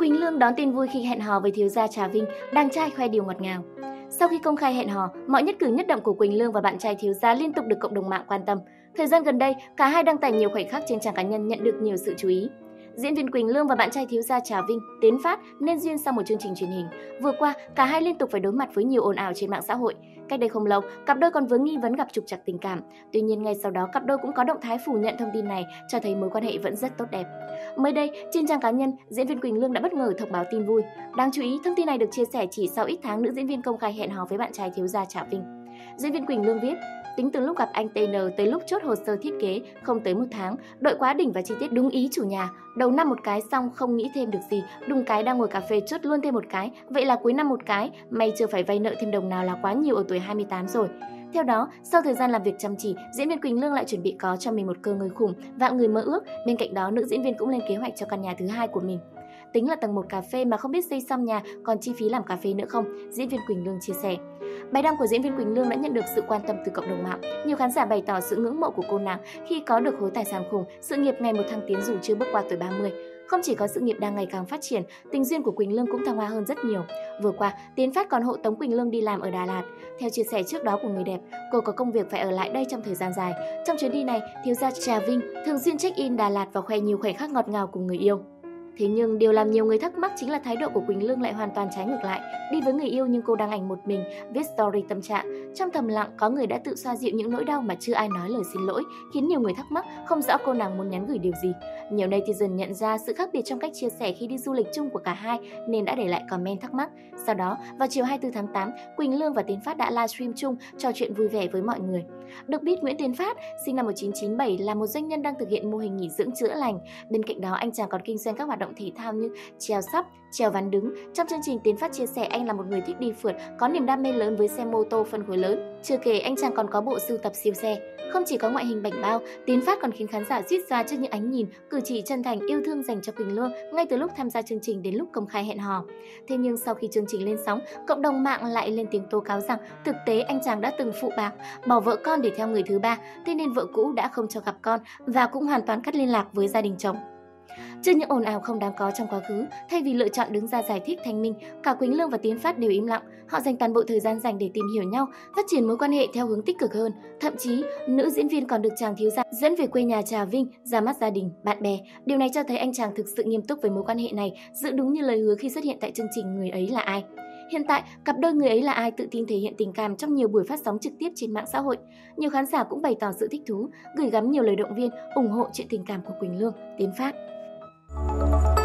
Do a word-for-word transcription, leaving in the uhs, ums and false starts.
Quỳnh Lương đón tin vui khi hẹn hò với thiếu gia Trà Vinh, đàn trai khoe điều ngọt ngào. Sau khi công khai hẹn hò, mọi nhất cử nhất động của Quỳnh Lương và bạn trai thiếu gia liên tục được cộng đồng mạng quan tâm. Thời gian gần đây, cả hai đăng tải nhiều khoảnh khắc trên trang cá nhân nhận được nhiều sự chú ý. Diễn viên Quỳnh Lương và bạn trai thiếu gia Trà Vinh, Tiến Phát nên duyên sau một chương trình truyền hình. Vừa qua, cả hai liên tục phải đối mặt với nhiều ồn ào trên mạng xã hội. Cách đây không lâu, cặp đôi còn vướng nghi vấn gặp trục trặc tình cảm. Tuy nhiên ngay sau đó, cặp đôi cũng có động thái phủ nhận thông tin này, cho thấy mối quan hệ vẫn rất tốt đẹp. Mới đây, trên trang cá nhân, diễn viên Quỳnh Lương đã bất ngờ thông báo tin vui. Đáng chú ý, thông tin này được chia sẻ chỉ sau ít tháng nữ diễn viên công khai hẹn hò với bạn trai thiếu gia Trà Vinh. Diễn viên Quỳnh Lương viết: tính từ lúc gặp anh tê en tới lúc chốt hồ sơ thiết kế không tới một tháng, đội quá đỉnh và chi tiết đúng ý chủ nhà. Đầu năm một cái xong không nghĩ thêm được gì, đùng cái đang ngồi cà phê chốt luôn thêm một cái, vậy là cuối năm một cái, may chưa phải vay nợ thêm đồng nào là quá nhiều ở tuổi hai mươi tám rồi. Theo đó, sau thời gian làm việc chăm chỉ, diễn viên Quỳnh Lương lại chuẩn bị có cho mình một cơ ngơi khủng, vạn người mơ ước. Bên cạnh đó, nữ diễn viên cũng lên kế hoạch cho căn nhà thứ hai của mình. Tính là tầng một cà phê mà không biết xây xong nhà, còn chi phí làm cà phê nữa không, diễn viên Quỳnh Lương chia sẻ. Bài đăng của diễn viên Quỳnh Lương đã nhận được sự quan tâm từ cộng đồng mạng. Nhiều khán giả bày tỏ sự ngưỡng mộ của cô nàng khi có được khối tài sản khủng, sự nghiệp ngày một thăng tiến dù chưa bước qua tuổi ba mươi. Không chỉ có sự nghiệp đang ngày càng phát triển, tình duyên của Quỳnh Lương cũng thăng hoa hơn rất nhiều. Vừa qua, Tiến Phát còn hộ tống Quỳnh Lương đi làm ở Đà Lạt. Theo chia sẻ trước đó của người đẹp, cô có công việc phải ở lại đây trong thời gian dài. Trong chuyến đi này, thiếu gia Trà Vinh thường xuyên check-in Đà Lạt và khoe nhiều khoảnh khắc ngọt ngào cùng người yêu. Thế nhưng điều làm nhiều người thắc mắc chính là thái độ của Quỳnh Lương lại hoàn toàn trái ngược lại. Đi với người yêu nhưng cô đăng ảnh một mình, viết story tâm trạng. Trong thầm lặng, có người đã tự xoa dịu những nỗi đau mà chưa ai nói lời xin lỗi, khiến nhiều người thắc mắc không rõ cô nàng muốn nhắn gửi điều gì. Nhiều netizen nhận ra sự khác biệt trong cách chia sẻ khi đi du lịch chung của cả hai nên đã để lại comment thắc mắc. Sau đó, vào chiều hai mươi tư tháng tám, Quỳnh Lương và Tiến Phát đã livestream chung, trò chuyện vui vẻ với mọi người. Được biết, Nguyễn Tiến Phát, sinh năm một nghìn chín trăm chín mươi bảy, là một doanh nhân đang thực hiện mô hình nghỉ dưỡng chữa lành. Bên cạnh đó, anh chàng còn kinh doanh các hoạt động thể thao như trèo sắp, trèo ván đứng. Trong chương trình, Tiến Phát chia sẻ anh là một người thích đi phượt, có niềm đam mê lớn với xe mô tô phân khối lớn. Chưa kể, anh chàng còn có bộ sưu tập siêu xe. Không chỉ có ngoại hình bảnh bao, Tiến Phát còn khiến khán giả rít ra trước những ánh nhìn, cử chỉ chân thành yêu thương dành cho Quỳnh Lương ngay từ lúc tham gia chương trình đến lúc công khai hẹn hò. Thế nhưng sau khi chương trình lên sóng, cộng đồng mạng lại lên tiếng tố cáo rằng thực tế anh chàng đã từng phụ bạc, bỏ vợ con để theo người thứ ba, thế nên vợ cũ đã không cho gặp con và cũng hoàn toàn cắt liên lạc với gia đình chồng. Trước những ồn ào không đáng có trong quá khứ, thay vì lựa chọn đứng ra giải thích thanh minh, cả Quỳnh Lương và Tiến Phát đều im lặng. Họ dành toàn bộ thời gian dành để tìm hiểu nhau, phát triển mối quan hệ theo hướng tích cực hơn. Thậm chí, nữ diễn viên còn được chàng thiếu gia dẫn về quê nhà Trà Vinh, ra mắt gia đình, bạn bè. Điều này cho thấy anh chàng thực sự nghiêm túc với mối quan hệ này, giữ đúng như lời hứa khi xuất hiện tại chương trình Người ấy là ai. Hiện tại, cặp đôi Người ấy là ai tự tin thể hiện tình cảm trong nhiều buổi phát sóng trực tiếp trên mạng xã hội. Nhiều khán giả cũng bày tỏ sự thích thú, gửi gắm nhiều lời động viên, ủng hộ chuyện tình cảm của Quỳnh Lương, Tiến Phát.